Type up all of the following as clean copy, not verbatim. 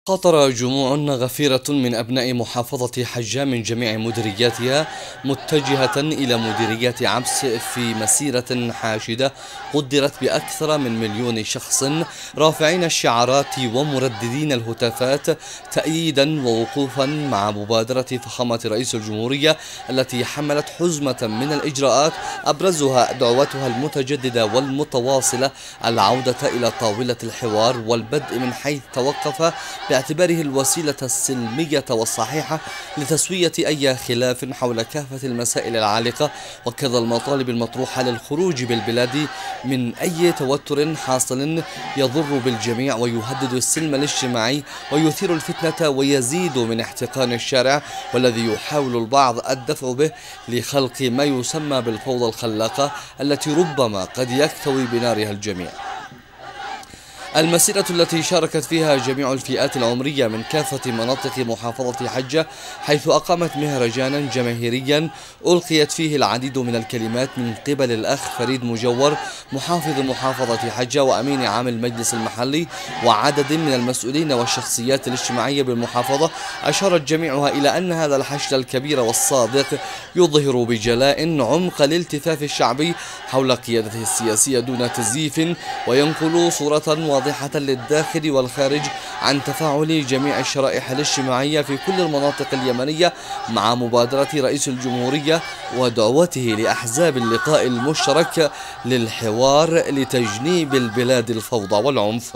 خاطر جموع غفيرة من أبناء محافظة حجة من جميع مديرياتها متجهة إلى مديرية عبس في مسيرة حاشدة قدرت بأكثر من 1,000,000 شخص، رافعين الشعارات ومرددين الهتافات تأييدا ووقوفا مع مبادرة فخامة رئيس الجمهورية التي حملت حزمة من الإجراءات أبرزها دعوتها المتجددة والمتواصلة العودة إلى طاولة الحوار والبدء من حيث توقف باعتباره الوسيلة السلمية والصحيحة لتسوية أي خلاف حول كافة المسائل العالقة، وكذا المطالب المطروحة للخروج بالبلاد من أي توتر حاصل يضر بالجميع ويهدد السلم الاجتماعي ويثير الفتنة ويزيد من احتقان الشارع، والذي يحاول البعض الدفع به لخلق ما يسمى بالفوضى الخلاقة التي ربما قد يكتوي بنارها الجميع. المسيرة التي شاركت فيها جميع الفئات العمرية من كافة مناطق محافظة حجة، حيث أقامت مهرجانا جماهيريا ألقيت فيه العديد من الكلمات من قبل الأخ فريد مجور محافظ محافظة حجة وأمين عام المجلس المحلي وعدد من المسؤولين والشخصيات الاجتماعية بالمحافظة، أشارت جميعها إلى أن هذا الحشد الكبير والصادق يظهر بجلاء عمق الالتفاف الشعبي حول قيادته السياسية دون تزييف، وينقل صورة واضحة للداخل والخارج عن تفاعل جميع الشرائح الاجتماعية في كل المناطق اليمنية مع مبادرة رئيس الجمهورية ودعوته لأحزاب اللقاء المشترك للحوار لتجنيب البلاد الفوضى والعنف.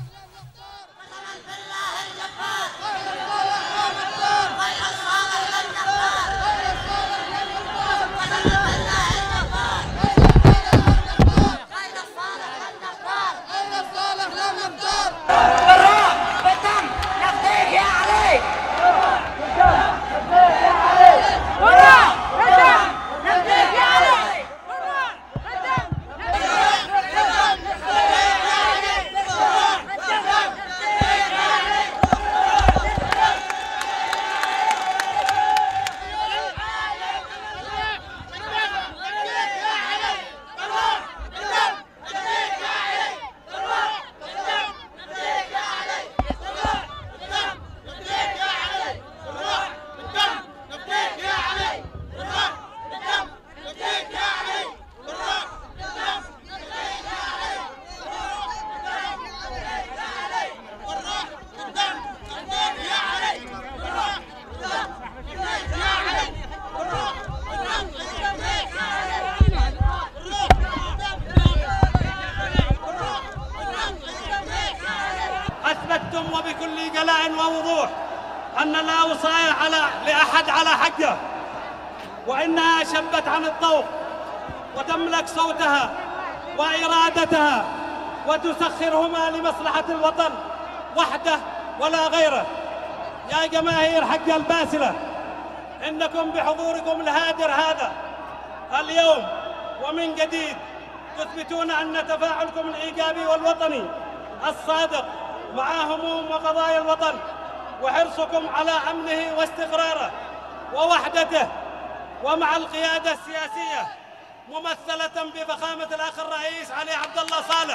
أثبتتم وبكل جلاء ووضوح أن لا وصاية لأحد على حجة، وإنها شبت عن الطوق وتملك صوتها وإرادتها وتسخرهما لمصلحة الوطن وحده ولا غيره. يا جماهير حجة الباسلة، إنكم بحضوركم الهادر هذا اليوم ومن جديد تثبتون أن تفاعلكم الإيجابي والوطني الصادق مع هموم وقضايا الوطن وحرصكم على أمنه واستقراره ووحدته ومع القيادة السياسية ممثلة بفخامة الأخ الرئيس علي عبد الله صالح.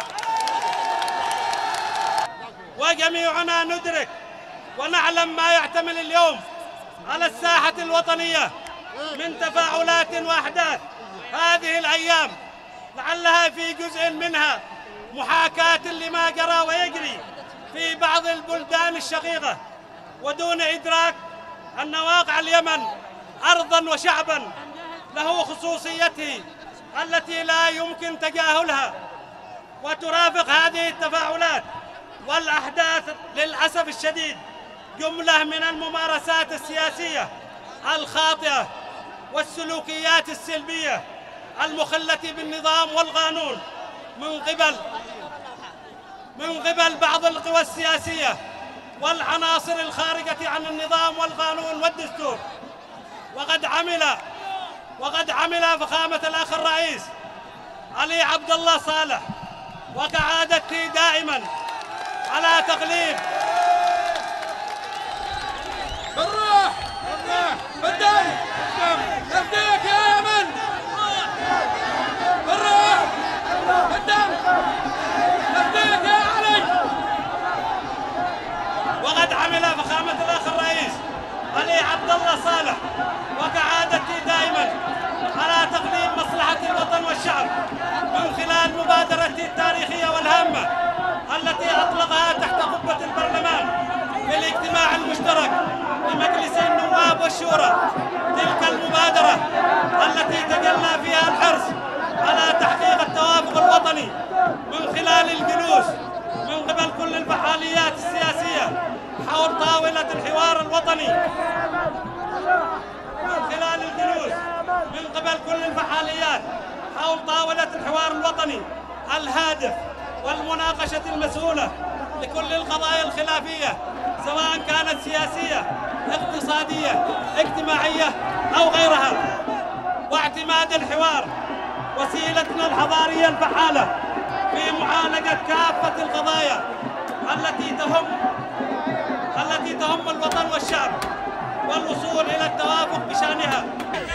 وجميعنا ندرك ونعلم ما يحتمل اليوم على الساحة الوطنية من تفاعلات وأحداث هذه الأيام، لعلها في جزء منها محاكاة لما جرى ويجري في بعض البلدان الشقيقة، ودون إدراك أن واقع اليمن أرضاً وشعباً له خصوصيته التي لا يمكن تجاهلها. وترافق هذه التفاعلات والأحداث للأسف الشديد جملة من الممارسات السياسية الخاطئة والسلوكيات السلبية المخلة بالنظام والقانون من قبل بعض القوى السياسية والعناصر الخارجة عن النظام والقانون والدستور. وقد عمل فخامة الأخ الرئيس علي عبد الله صالح وكعادته دائما على تقليد بالروح بالدم نفديك يا يمن، بالروح بالدم نفديك يا علي. وقد عمل فخامة الأخ الرئيس علي عبد الله صالح وكعادتي دائما على تقديم مصلحة الوطن والشعب من خلال مبادرته التاريخية والهامة التي أطلقها تحت قبة البرلمان في الاجتماع المشترك لمجلس النواب والشورى. تلك المبادرة التي تجلى فيها الحرص على تحقيق التوافق الوطني من خلال الجلوس من قبل كل الفعاليات السياسية حول طاولة الحوار الوطني من خلال الجلوس من قبل كل الفعاليات حول طاولة الحوار الوطني الهادف والمناقشة المسؤولة لكل القضايا الخلافية سواء كانت سياسية، اقتصادية، اجتماعية أو غيرها، واعتماد الحوار وسيلتنا الحضارية الفعالة في معالجة كافة القضايا التي تهم الوطن والشعب والوصول إلى التوافق بشأنها.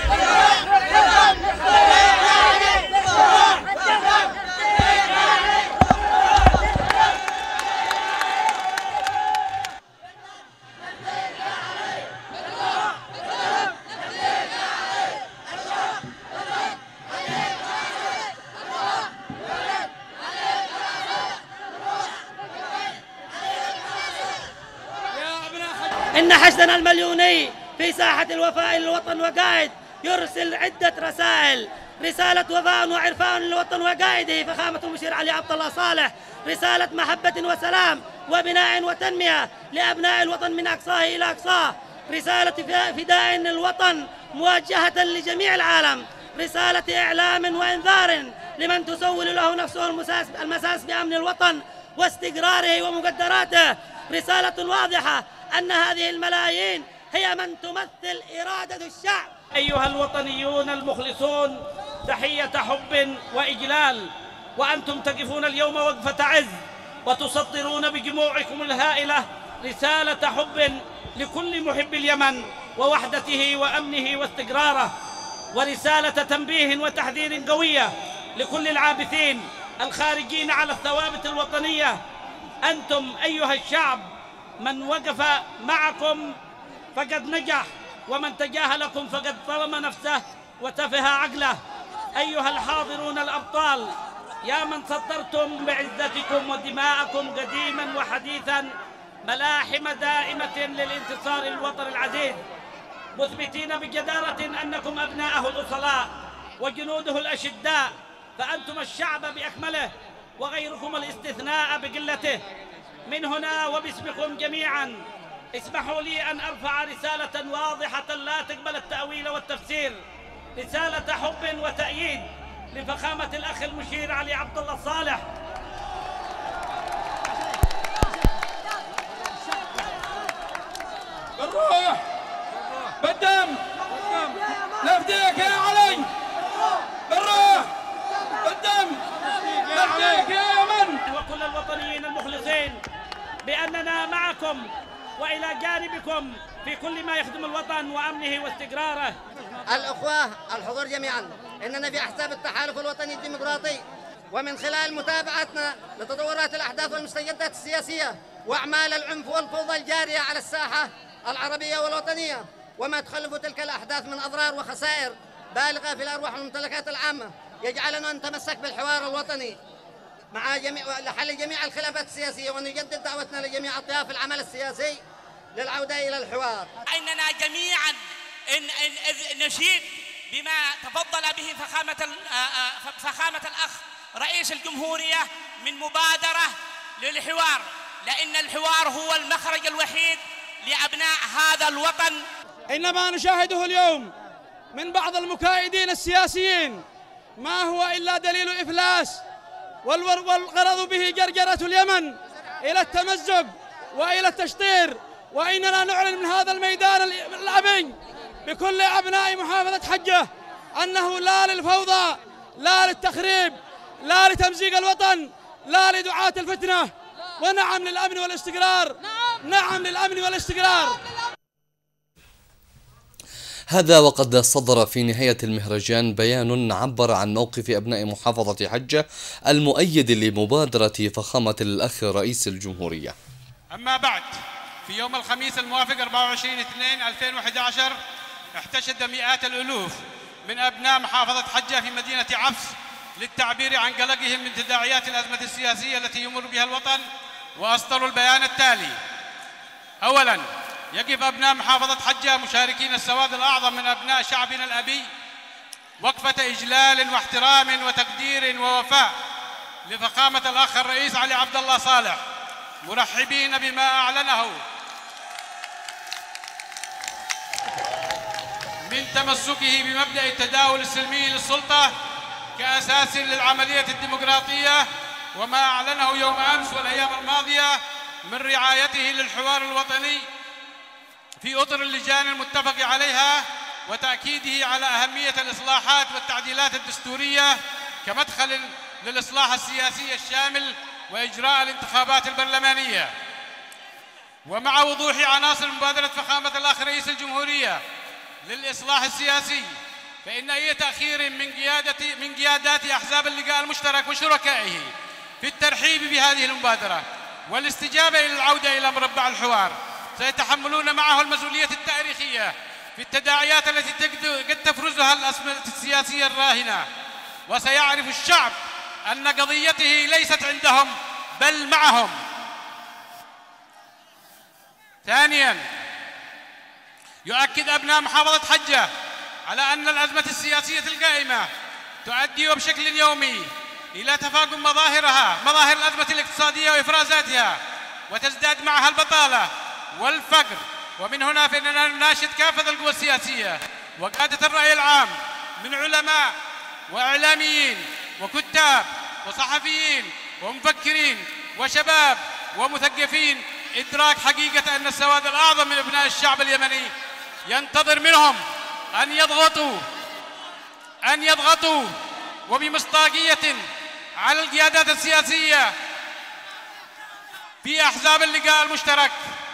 إن حشدنا المليوني في ساحة الوفاء للوطن وقائد يرسل عدة رسائل: رسالة وفاء وعرفان للوطن وقائده فخامة المشير علي عبد الله صالح، رسالة محبة وسلام وبناء وتنمية لأبناء الوطن من أقصاه إلى أقصاه، رسالة فداء للوطن موجهة لجميع العالم، رسالة إعلام وإنذار لمن تسول له نفسه المساس بأمن الوطن واستقراره ومقدراته، رسالة واضحة أن هذه الملايين هي من تمثل إرادة الشعب. أيها الوطنيون المخلصون، تحية حب وإجلال، وأنتم تقفون اليوم وقفة عز وتصدرون بجموعكم الهائلة رسالة حب لكل محب اليمن ووحدته وأمنه واستقراره، ورسالة تنبيه وتحذير قوية لكل العابثين الخارجين على الثوابت الوطنية. أنتم أيها الشعب من وقف معكم فقد نجح، ومن تجاهلكم فقد ظلم نفسه وتفه عقله. أيها الحاضرون الأبطال، يا من صدرتم بعزتكم ودماءكم قديما وحديثا ملاحم دائمة للانتصار للوطن العزيز، مثبتين بجدارة أنكم أبناءه الأصلاء وجنوده الأشداء، فأنتم الشعب بأكمله وغيركم الاستثناء بقلته. من هنا وباسمكم جميعا اسمحوا لي أن أرفع رسالة واضحة لا تقبل التأويل والتفسير، رسالة حب وتأييد لفخامة الأخ المشير علي عبد الله صالح. بالروح بالدم نفديك يا علي، بالروح بالدم نفديك يا يمن. وكل الوطنيين المخلصين بأننا معكم وإلى جانبكم في كل ما يخدم الوطن وأمنه واستقراره. الأخوة الحضور جميعا، إننا في أحزاب التحالف الوطني الديمقراطي، ومن خلال متابعتنا لتطورات الأحداث والمستجدات السياسية وأعمال العنف والفوضى الجارية على الساحة العربية والوطنية، وما تخلف تلك الأحداث من أضرار وخسائر بالغة في الأرواح والممتلكات العامة، يجعلنا نتمسك بالحوار الوطني مع لحل جميع الخلافات السياسية، ونجدد دعوتنا لجميع أطياف العمل السياسي للعودة إلى الحوار. إننا جميعا نشيد بما تفضل به فخامة الأخ رئيس الجمهورية من مبادرة للحوار، لأن الحوار هو المخرج الوحيد لأبناء هذا الوطن. إن ما نشاهده اليوم من بعض المكائدين السياسيين ما هو إلا دليل إفلاس، والغرض به جرجرة اليمن إلى التمزق وإلى التشطير. وإننا نعلن من هذا الميدان الأبي بكل أبناء محافظة حجة أنه لا للفوضى، لا للتخريب، لا لتمزيق الوطن، لا لدعاة الفتنة، ونعم للأمن والاستقرار. نعم للأمن والاستقرار. هذا وقد صدر في نهاية المهرجان بيان عبر عن موقف أبناء محافظة حجة المؤيد لمبادرة فخامة الأخ رئيس الجمهورية. أما بعد، في يوم الخميس الموافق 24/2/2011 احتشد مئات الألوف من أبناء محافظة حجة في مدينة عبس للتعبير عن قلقهم من تداعيات الأزمة السياسية التي يمر بها الوطن، وأصدروا البيان التالي: أولاً، يقف أبناء محافظة حجة مشاركين السواد الأعظم من أبناء شعبنا الأبي وقفة إجلال واحترام وتقدير ووفاء لفخامة الأخ الرئيس علي عبد الله صالح، مرحبين بما أعلنه من تمسكه بمبدأ التداول السلمي للسلطة كأساس للعملية الديمقراطية، وما أعلنه يوم أمس والأيام الماضية من رعايته للحوار الوطني في أطر اللجان المتفق عليها، وتأكيده على أهمية الإصلاحات والتعديلات الدستورية كمدخل للإصلاح السياسي الشامل وإجراء الانتخابات البرلمانية. ومع وضوح عناصر مبادرة فخامة الأخ رئيس الجمهورية للإصلاح السياسي، فإن أي تأخير من قيادات أحزاب اللقاء المشترك وشركائه في الترحيب بهذه المبادرة والاستجابة إلى العودة إلى مربع الحوار سيتحملون معه المسؤولية التاريخية في التداعيات التي قد تفرزها الأزمة السياسية الراهنة، وسيعرف الشعب أن قضيته ليست عندهم بل معهم. ثانياً، يؤكد أبناء محافظة حجة على أن الأزمة السياسية القائمة تؤدي وبشكل يومي إلى تفاقم مظاهر الأزمة الاقتصادية وإفرازاتها، وتزداد معها البطالة والفقر. ومن هنا فإننا نناشد كافة القوى السياسية وقادة الرأي العام من علماء وإعلاميين وكتاب وصحفيين ومفكرين وشباب ومثقفين إدراك حقيقة أن السواد الأعظم من أبناء الشعب اليمني ينتظر منهم أن يضغطوا وبمصداقية على القيادات السياسية في أحزاب اللقاء المشترك،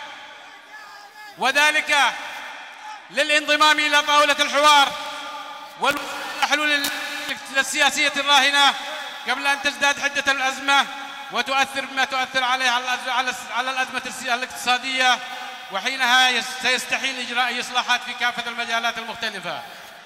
وذلك للانضمام إلى طاولة الحوار والحلول السياسية الراهنة قبل أن تزداد حدة الأزمة وتؤثر بما تؤثر عليها على الأزمة الاقتصادية، وحينها سيستحيل إجراء أي إصلاحات في كافة المجالات المختلفة.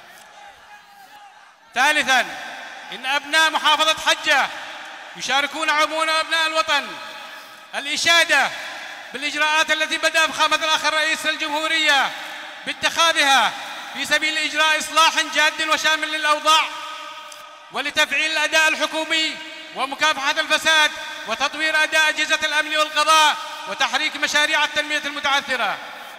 ثالثاً، إن أبناء محافظة حجة يشاركون عموم أبناء الوطن الإشادة بالإجراءات التي بدأ فخامة الأخ رئيس الجمهورية باتخاذها في سبيل إجراء إصلاح جاد وشامل للأوضاع ولتفعيل الأداء الحكومي ومكافحة الفساد وتطوير أداء أجهزة الأمن والقضاء وتحريك مشاريع التنمية المتعثرة.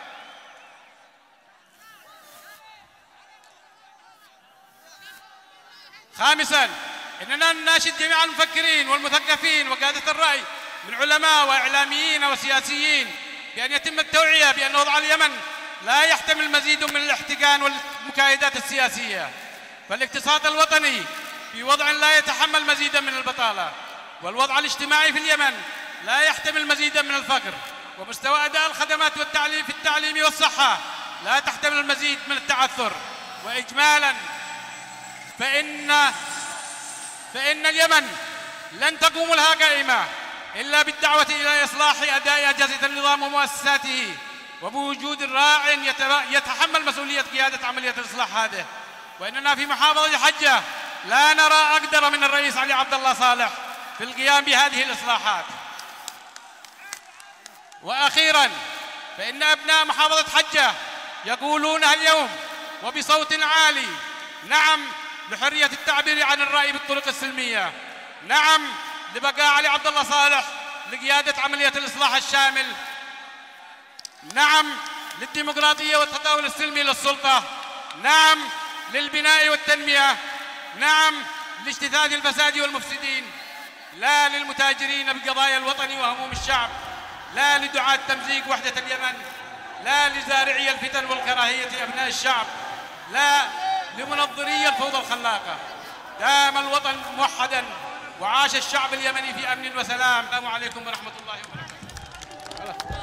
خامساً، إننا نناشد جميع المفكرين والمثقفين وقادة الرأي من علماء وإعلاميين وسياسيين بأن يتم التوعية بأن وضع اليمن لا يحتمل مزيد من الاحتقان والمكايدات السياسية، فالاقتصاد الوطني في وضع لا يتحمل مزيدا من البطالة، والوضع الاجتماعي في اليمن لا يحتمل مزيدا من الفقر، ومستوى أداء الخدمات والتعليم في التعليم والصحة لا تحتمل المزيد من التعثر. وإجمالا فإن اليمن لن تقوم لها قائمة إلا بالدعوة إلى إصلاح أداء أجهزة النظام ومؤسساته، وبوجود راع يتحمل مسؤولية قيادة عملية الإصلاح هذه. وإننا في محافظة حجة لا نرى أقدر من الرئيس علي عبد الله صالح في القيام بهذه الإصلاحات. وأخيراً، فإن أبناء محافظة حجة يقولون اليوم وبصوت عالي: نعم لحرية التعبير عن الرأي بالطرق السلمية، نعم لبقاء علي عبد الله صالح لقيادة عملية الإصلاح الشامل، نعم للديمقراطية والتداول السلمي للسلطة، نعم للبناء والتنمية، نعم لاجتثاث الفساد والمفسدين، لا للمتاجرين بقضايا الوطن وهموم الشعب، لا لدعاة تمزيق وحدة اليمن، لا لزارعي الفتن والكراهية أبناء الشعب، لا لمنظري الفوضى الخلاقة. دام الوطن موحدا وعاش الشعب اليمني في أمن وسلام. السلام عليكم ورحمة الله وبركاته.